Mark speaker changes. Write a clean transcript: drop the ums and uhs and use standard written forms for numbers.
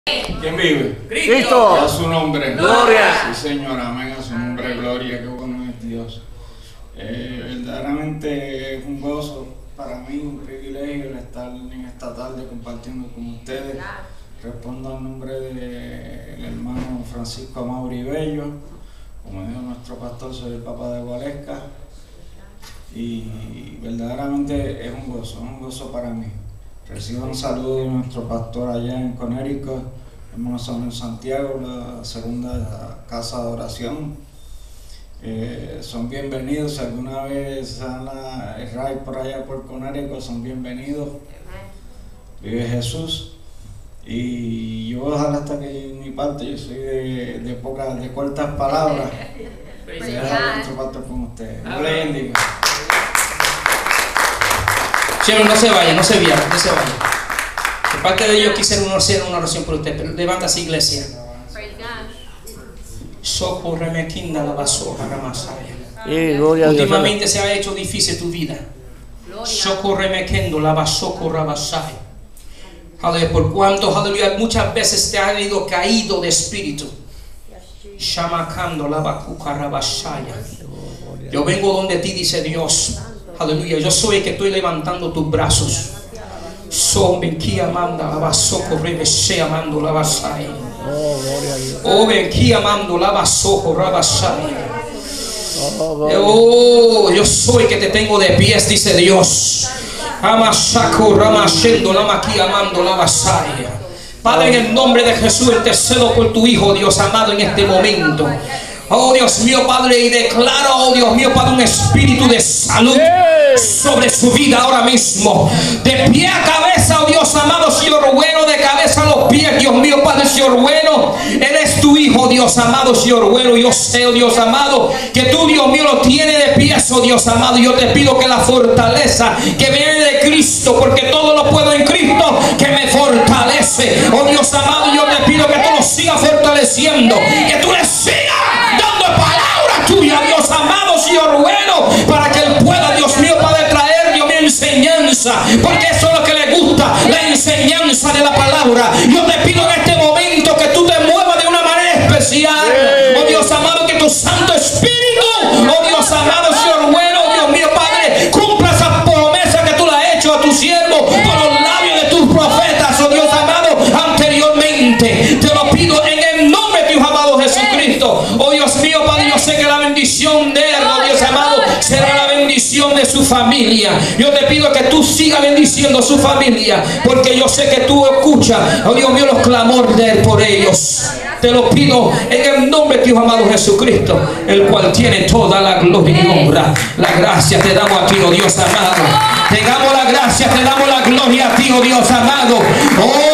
Speaker 1: ¿Quién vive?
Speaker 2: Cristo.
Speaker 1: A su nombre.
Speaker 2: Gloria.
Speaker 1: Sí, Señor, amén. A su nombre, gloria. Qué bueno es Dios. Verdaderamente es un gozo para mí, un privilegio el estar en esta tarde compartiendo con ustedes. Respondo al nombre del hermano Francisco Amaury Bello. Como dijo nuestro pastor, soy el Papa de Gualesca. Y verdaderamente es un gozo para mí. Recibo un saludo de nuestro pastor allá en Connecticut, hermano Samuel Santiago, la segunda casa de oración. Son bienvenidos. Si alguna vez dan el ride por allá por Connecticut, son bienvenidos. Vive Jesús. Y yo voy a dejar hasta que mi parte, yo soy de cortas palabras. Voy a dejar a nuestro pastor con ustedes. No le bendiga.
Speaker 3: Señor, no se vaya, no se vaya. De parte de ellos quisiera hacer una oración por usted, pero levántase, iglesia. Socórreme, quinda la basura, ramasaya. Últimamente se ha hecho difícil tu vida. Socórreme, kendo la basura, rabasaya. Aleluya, por cuanto, aleluya, muchas veces te ha ido caído de espíritu. Shamacando la bacuca, rabasaya. Yo vengo donde ti, dice Dios. Aleluya, yo soy el que estoy levantando tus brazos. Son benquía manda la basoco rebese amando la basaya. Oh, benquía mando la basoco rabasaya. Oh, yo soy el que te tengo de pies, dice Dios. Amasaco ramashendo la maquía mando la basaya. Padre, en el nombre de Jesús intercedo por tu Hijo, Dios amado, en este momento. Oh Dios mío, Padre, y declaro, oh Dios mío, Padre, un espíritu de salud sobre su vida ahora mismo. De pie a cabeza, oh Dios amado, Señor bueno, de cabeza a los pies, Dios mío, Padre, Señor bueno. Él es tu Hijo, Dios amado, Señor bueno. Yo sé, oh Dios amado, que tú, Dios mío, lo tienes de pies, oh Dios amado. Yo te pido que la fortaleza que viene de Cristo, porque todo lo puedo en Cristo que me fortalece. Oh Dios amado, yo te pido que tú lo sigas fortaleciendo, que tú le sigas dando palabra tuya, Dios amado, Señor bueno, para que Él pueda, Dios mío, Padre, traer, Dios mío, enseñanza, porque eso es lo que le gusta, la enseñanza de la palabra. Yo te pido en este momento que tú te muevas de una manera especial, oh Dios amado, que tu Santo Espíritu, oh Dios amado, Señor bueno, Dios mío, Padre, cumpla esas promesas que tú le has hecho a tu siervo por los labios de tus profetas, oh Dios amado, anteriormente. Te lo pido en el nombre de tu amado Jesucristo. Oh Dios mío, Padre, yo sé que la bendición de él, oh Dios amado, será la bendición de su familia. Yo te pido que tú sigas bendiciendo su familia, porque yo sé que tú escuchas, oh Dios mío, los clamores de él por ellos. Te lo pido en el nombre de tu amado Jesucristo, el cual tiene toda la gloria y honra. La gracia te damos a ti, oh Dios amado. Te damos la gracia, te damos la gloria a ti, oh Dios amado. Oh